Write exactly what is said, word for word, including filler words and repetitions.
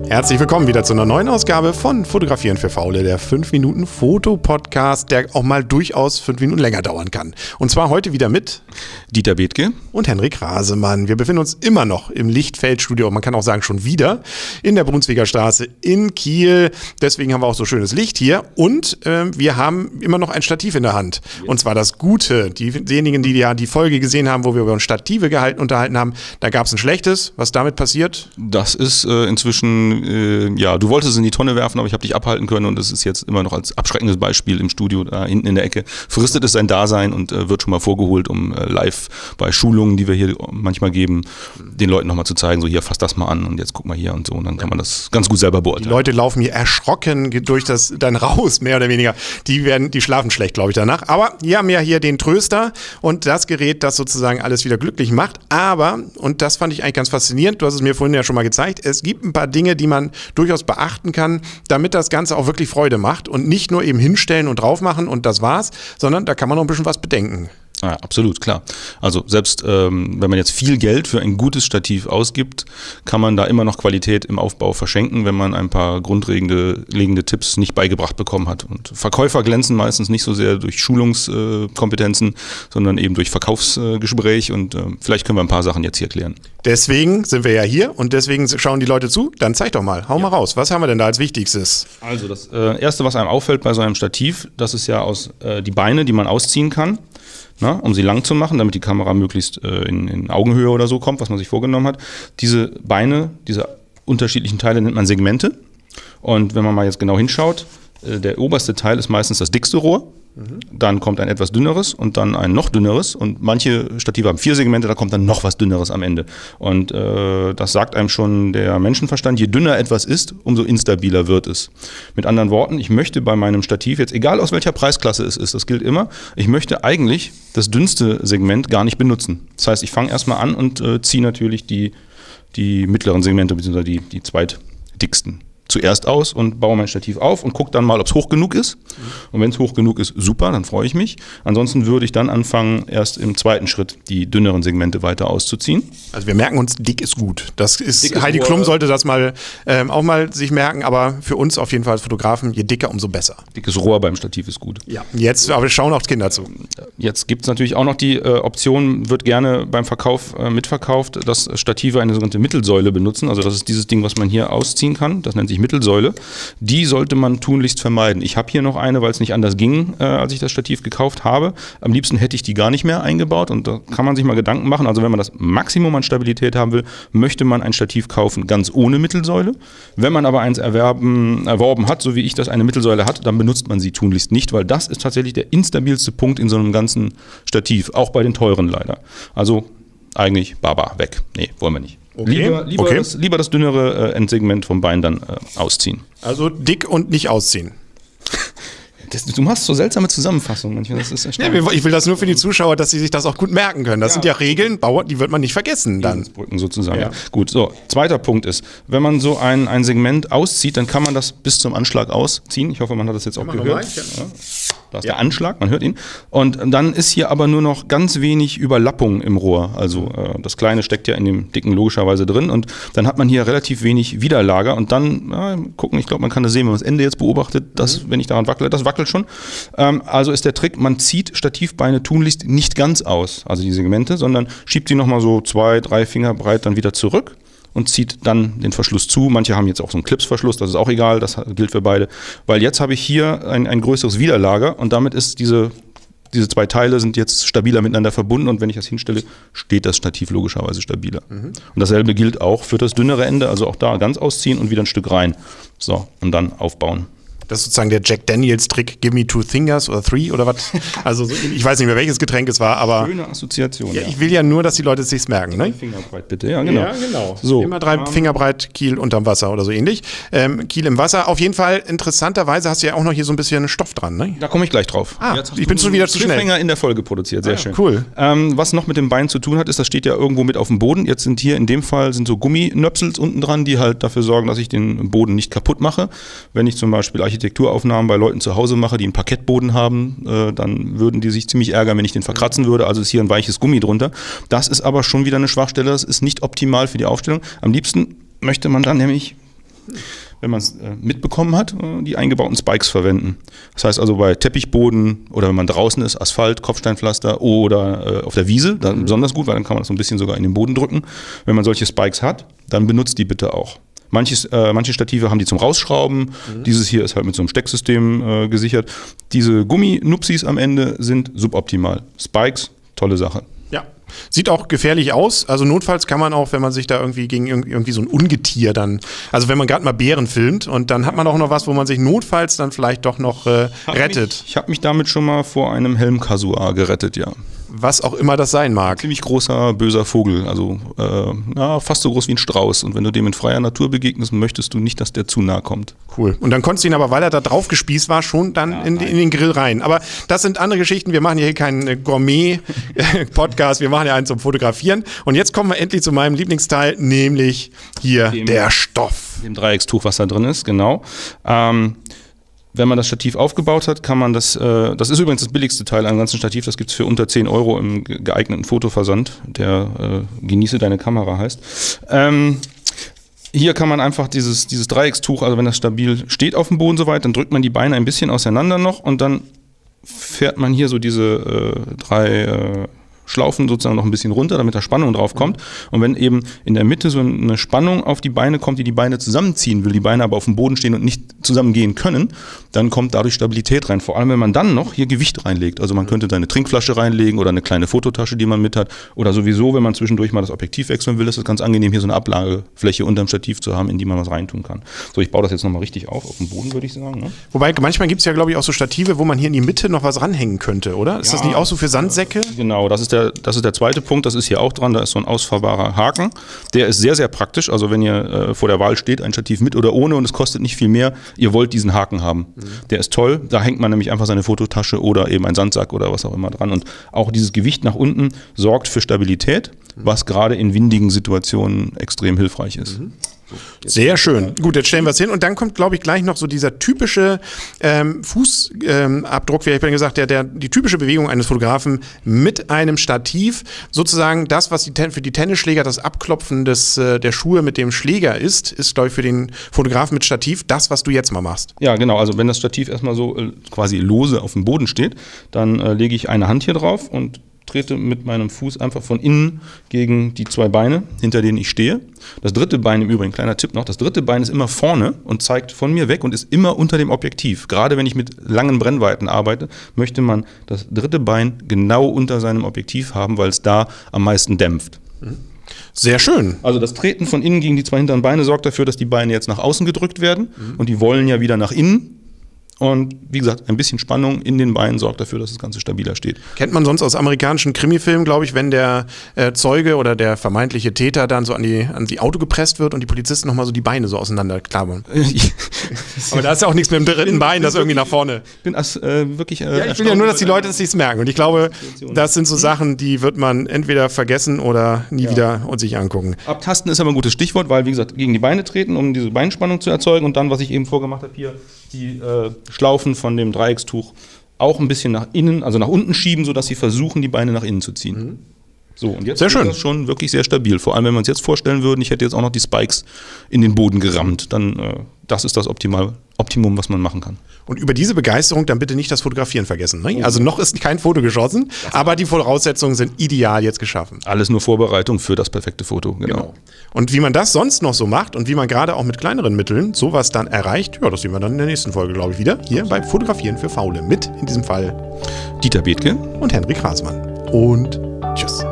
Herzlich willkommen wieder zu einer neuen Ausgabe von Fotografieren für Faule, der fünf Minuten Fotopodcast, der auch mal durchaus fünf Minuten länger dauern kann. Und zwar heute wieder mit Dieter Bethke und Henrik Rasemann. Wir befinden uns immer noch im Lichtfeldstudio, man kann auch sagen schon wieder, in der Brunswicker Straße in Kiel. Deswegen haben wir auch so schönes Licht hier und äh, wir haben immer noch ein Stativ in der Hand. Und zwar das Gute. Die, diejenigen, die ja die Folge gesehen haben, wo wir über Stative gehalten, unterhalten haben, da gab es ein schlechtes. Was damit passiert? Das ist äh, inzwischen ja, du wolltest es in die Tonne werfen, aber ich habe dich abhalten können und es ist jetzt immer noch als abschreckendes Beispiel im Studio da hinten in der Ecke. Fristet es sein Dasein und äh, wird schon mal vorgeholt, um äh, live bei Schulungen, die wir hier manchmal geben, den Leuten nochmal zu zeigen, so hier, fass das mal an und jetzt guck mal hier und so und dann kann man das ganz gut selber beurteilen. Die Leute laufen hier erschrocken durch das dann raus, mehr oder weniger. Die werden, die schlafen schlecht, glaube ich, danach. Aber wir haben ja hier den Tröster und das Gerät, das sozusagen alles wieder glücklich macht. Aber, und das fand ich eigentlich ganz faszinierend, du hast es mir vorhin ja schon mal gezeigt, es gibt ein paar Dinge, die man durchaus beachten kann, damit das Ganze auch wirklich Freude macht und nicht nur eben hinstellen und drauf machen und das war's, sondern da kann man noch ein bisschen was bedenken. Ja, absolut, klar. Also selbst ähm, wenn man jetzt viel Geld für ein gutes Stativ ausgibt, kann man da immer noch Qualität im Aufbau verschenken, wenn man ein paar grundlegende legende Tipps nicht beigebracht bekommen hat. Und Verkäufer glänzen meistens nicht so sehr durch Schulungskompetenzen, äh, sondern eben durch Verkaufsgespräch äh, und äh, vielleicht können wir ein paar Sachen jetzt hier klären. Deswegen sind wir ja hier und deswegen schauen die Leute zu. Dann zeig doch mal, hau ja. mal raus. Was haben wir denn da als Wichtigstes? Also das äh, Erste, was einem auffällt bei so einem Stativ, das ist ja aus äh, die Beine, die man ausziehen kann. Na, um sie lang zu machen, damit die Kamera möglichst äh, in, in Augenhöhe oder so kommt, was man sich vorgenommen hat. Diese Beine, diese unterschiedlichen Teile nennt man Segmente. Und wenn man mal jetzt genau hinschaut, äh, der oberste Teil ist meistens das dickste Rohr. Mhm. Dann kommt ein etwas dünneres und dann ein noch dünneres. Und manche Stative haben vier Segmente, da kommt dann noch was Dünneres am Ende. Und äh, das sagt einem schon der Menschenverstand, je dünner etwas ist, umso instabiler wird es. Mit anderen Worten, ich möchte bei meinem Stativ jetzt, egal aus welcher Preisklasse es ist, das gilt immer, ich möchte eigentlich das dünnste Segment gar nicht benutzen. Das heißt, ich fange erstmal an und äh, ziehe natürlich die, die mittleren Segmente, beziehungsweise die, die zweitdicksten zuerst aus und baue mein Stativ auf und gucke dann mal, ob es hoch genug ist. Und wenn es hoch genug ist, super, dann freue ich mich. Ansonsten würde ich dann anfangen, erst im zweiten Schritt die dünneren Segmente weiter auszuziehen. Also wir merken uns, dick ist gut. Das ist, dick ist Heidi Rohr. Klum sollte das mal ähm, auch mal sich merken, aber für uns auf jeden Fall als Fotografen, je dicker, umso besser. Dickes Rohr beim Stativ ist gut. Ja, jetzt, aber schauen auch Kinder zu. Jetzt gibt es natürlich auch noch die äh, Option, wird gerne beim Verkauf äh, mitverkauft, dass Stative eine sogenannte Mittelsäule benutzen. Also das ist dieses Ding, was man hier ausziehen kann. Das nennt sich Mittelsäule. Die sollte man tunlichst vermeiden. Ich habe hier noch eine, weil es nicht anders ging, äh, als ich das Stativ gekauft habe. Am liebsten hätte ich die gar nicht mehr eingebaut und da kann man sich mal Gedanken machen. Also wenn man das Maximum an Stabilität haben will, möchte man ein Stativ kaufen, ganz ohne Mittelsäule. Wenn man aber eins erwerben, erworben hat, so wie ich das eine Mittelsäule hat, dann benutzt man sie tunlichst nicht, weil das ist tatsächlich der instabilste Punkt in so einem ganzen Stativ, auch bei den teuren leider. Also eigentlich Baba, weg. Nee, wollen wir nicht. Okay. Lieber, lieber, okay. das, lieber das dünnere äh, Endsegment vom Bein dann äh, ausziehen. Also dick und nicht ausziehen. Das, du machst so seltsame Zusammenfassungen manchmal. Das ist ja, ich will das nur für die Zuschauer, dass sie sich das auch gut merken können. Das ja. sind ja Regeln, die wird man nicht vergessen dann. Brücken sozusagen. Ja. Gut, so, zweiter Punkt ist, wenn man so ein, ein Segment auszieht, dann kann man das bis zum Anschlag ausziehen. Ich hoffe, man hat das jetzt auch gehört. Ja. Da ist ja. der Anschlag, man hört ihn. Und dann ist hier aber nur noch ganz wenig Überlappung im Rohr. Also äh, das Kleine steckt ja in dem Dicken logischerweise drin. Und dann hat man hier relativ wenig Widerlager. Und dann, ja, gucken, ich glaube, man kann das sehen, wenn man das Ende jetzt beobachtet, dass, mhm. wenn ich daran wackele, das wackelt schon. Ähm, also ist der Trick, man zieht Stativbeine tunlichst nicht ganz aus, also die Segmente, sondern schiebt sie nochmal so zwei, drei Finger breit dann wieder zurück und zieht dann den Verschluss zu. Manche haben jetzt auch so einen Clipsverschluss, das ist auch egal, das gilt für beide. Weil jetzt habe ich hier ein, ein größeres Widerlager und damit ist diese, diese zwei Teile sind jetzt stabiler miteinander verbunden und wenn ich das hinstelle, steht das Stativ logischerweise stabiler. Mhm. Und dasselbe gilt auch für das dünnere Ende, also auch da ganz ausziehen und wieder ein Stück rein. So, und dann aufbauen. Das ist sozusagen der Jack Daniels-Trick, give me two fingers oder three oder was. Also so, ich weiß nicht mehr, welches Getränk es war, aber... Schöne Assoziation, ja, ja. Ich will ja nur, dass die Leute es sich merken. Ne? Fingerbreit bitte, ja genau. Ja, genau. So, immer drei um, Finger breit, Kiel unterm Wasser oder so ähnlich. Ähm, Kiel im Wasser. Auf jeden Fall, interessanterweise hast du ja auch noch hier so ein bisschen Stoff dran, ne? Da komme ich gleich drauf. Ah, ich bin schon wieder zu schnell. Cliffhanger in der Folge produziert, sehr ah, schön. Cool. Ähm, was noch mit dem Bein zu tun hat, ist, das steht ja irgendwo mit auf dem Boden. Jetzt sind hier in dem Fall sind so Gumminöpsels unten dran, die halt dafür sorgen, dass ich den Boden nicht kaputt mache. Wenn ich zum Beispiel Architekturaufnahmen bei Leuten zu Hause mache, die einen Parkettboden haben, äh, dann würden die sich ziemlich ärgern, wenn ich den verkratzen würde. Also ist hier ein weiches Gummi drunter. Das ist aber schon wieder eine Schwachstelle. Das ist nicht optimal für die Aufstellung. Am liebsten möchte man dann nämlich wenn man es äh, mitbekommen hat, äh, die eingebauten Spikes verwenden. Das heißt also bei Teppichboden oder wenn man draußen ist, Asphalt, Kopfsteinpflaster oder äh, auf der Wiese, dann mhm. besonders gut, weil dann kann man das so ein bisschen sogar in den Boden drücken. Wenn man solche Spikes hat, dann benutzt die bitte auch. Manches, äh, manche Stative haben die zum Rausschrauben. Mhm. Dieses hier ist halt mit so einem Stecksystem äh, gesichert. Diese Gumminupsis am Ende sind suboptimal. Spikes, tolle Sache. Ja. Sieht auch gefährlich aus. Also notfalls kann man auch, wenn man sich da irgendwie gegen irgendwie so ein Ungetier dann, also wenn man gerade mal Bären filmt und dann hat man auch noch was, wo man sich notfalls dann vielleicht doch noch äh, rettet. Mich, ich habe mich damit schon mal vor einem Helmkasuar gerettet, ja. Was auch immer das sein mag. Ziemlich großer, böser Vogel, also äh, ja, fast so groß wie ein Strauß. Und wenn du dem in freier Natur begegnest, möchtest du nicht, dass der zu nahe kommt. Cool. Und dann konntest du ihn aber, weil er da drauf gespießt war, schon dann ja, in, in den Grill rein. Aber das sind andere Geschichten. Wir machen hier keinen Gourmet-Podcast, wir machen ja einen zum Fotografieren. Und jetzt kommen wir endlich zu meinem Lieblingsteil, nämlich hier dem, der Stoff. Dem Dreieckstuch, was da drin ist, genau. Ähm, Wenn man das Stativ aufgebaut hat, kann man das, äh, das ist übrigens das billigste Teil am ganzen Stativ, das gibt es für unter zehn Euro im geeigneten Fotoversand, der äh, Genieße deine Kamera heißt. Ähm, hier kann man einfach dieses, dieses Dreieckstuch, also wenn das stabil steht auf dem Boden soweit, dann drückt man die Beine ein bisschen auseinander noch und dann fährt man hier so diese äh, drei äh, Schlaufen sozusagen noch ein bisschen runter, damit da Spannung drauf kommt. Und wenn eben in der Mitte so eine Spannung auf die Beine kommt, die die Beine zusammenziehen will, die Beine aber auf dem Boden stehen und nicht zusammengehen können, dann kommt dadurch Stabilität rein. Vor allem, wenn man dann noch hier Gewicht reinlegt. Also man könnte da eine Trinkflasche reinlegen oder eine kleine Fototasche, die man mit hat. Oder sowieso, wenn man zwischendurch mal das Objektiv wechseln will, ist es ganz angenehm, hier so eine Ablagefläche unterm Stativ zu haben, in die man was reintun kann. So, ich baue das jetzt nochmal richtig auf, auf dem Boden, würde ich sagen. Ne? Wobei, manchmal gibt es ja, glaube ich, auch so Stative, wo man hier in die Mitte noch was ranhängen könnte, oder? Ist ja, das nicht auch so für Sandsäcke? Genau, das ist der, das ist der zweite Punkt, das ist hier auch dran, da ist so ein ausfahrbarer Haken. Der ist sehr, sehr praktisch, also wenn ihr äh, vor der Wahl steht, ein Stativ mit oder ohne und es kostet nicht viel mehr, ihr wollt diesen Haken haben. Mhm. Der ist toll, da hängt man nämlich einfach seine Fototasche oder eben einen Sandsack oder was auch immer dran und auch dieses Gewicht nach unten sorgt für Stabilität, mhm. was gerade in windigen Situationen extrem hilfreich ist. Mhm. Sehr schön. Gut, jetzt stellen wir es hin und dann kommt, glaube ich, gleich noch so dieser typische ähm, Fußabdruck, wie ich habe gesagt, der, der, die typische Bewegung eines Fotografen mit einem Stativ, sozusagen das, was die, für die Tennisschläger das Abklopfen des, äh, der Schuhe mit dem Schläger ist, ist, glaube ich, für den Fotografen mit Stativ das, was du jetzt mal machst. Ja, genau, also wenn das Stativ erstmal so äh, quasi lose auf dem Boden steht, dann äh, lege ich eine Hand hier drauf und trete mit meinem Fuß einfach von innen gegen die zwei Beine, hinter denen ich stehe. Das dritte Bein im Übrigen, kleiner Tipp noch, das dritte Bein ist immer vorne und zeigt von mir weg und ist immer unter dem Objektiv. Gerade wenn ich mit langen Brennweiten arbeite, möchte man das dritte Bein genau unter seinem Objektiv haben, weil es da am meisten dämpft. Sehr schön. Also das Treten von innen gegen die zwei hinteren Beine sorgt dafür, dass die Beine jetzt nach außen gedrückt werden mhm. und die wollen ja wieder nach innen. Und wie gesagt, ein bisschen Spannung in den Beinen sorgt dafür, dass das Ganze stabiler steht. Kennt man sonst aus amerikanischen Krimifilmen, glaube ich, wenn der äh, Zeuge oder der vermeintliche Täter dann so an die, an die Auto gepresst wird und die Polizisten nochmal so die Beine so auseinander klammern. Aber da ist ja auch nichts mit dem dritten bin, Bein, das irgendwie nach vorne. Ich bin as, äh, wirklich äh, ja, ich will ja nur, dass die Leute das nicht merken. Und ich glaube, das sind so Sachen, die wird man entweder vergessen oder nie ja. wieder und sich angucken. Abtasten ist aber ein gutes Stichwort, weil, wie gesagt, gegen die Beine treten, um diese Beinspannung zu erzeugen und dann, was ich eben vorgemacht habe, hier die äh, Schlaufen von dem Dreieckstuch auch ein bisschen nach innen, also nach unten schieben, sodass sie versuchen, die Beine nach innen zu ziehen. Mhm. So, und jetzt sehr schön. Ist das schon wirklich sehr stabil. Vor allem, wenn wir uns jetzt vorstellen würden, ich hätte jetzt auch noch die Spikes in den Boden gerammt, dann äh, das ist das Optimal, Optimum, was man machen kann. Und über diese Begeisterung dann bitte nicht das Fotografieren vergessen. Ne? Also noch ist kein Foto geschossen, aber die Voraussetzungen sind ideal jetzt geschaffen. Alles nur Vorbereitung für das perfekte Foto, genau. genau. Und wie man das sonst noch so macht und wie man gerade auch mit kleineren Mitteln sowas dann erreicht, ja, das sehen wir dann in der nächsten Folge, glaube ich, wieder. Hier bei Fotografieren für Faule mit, in diesem Fall Dieter Bethke und Henrik Rasmann. Und tschüss.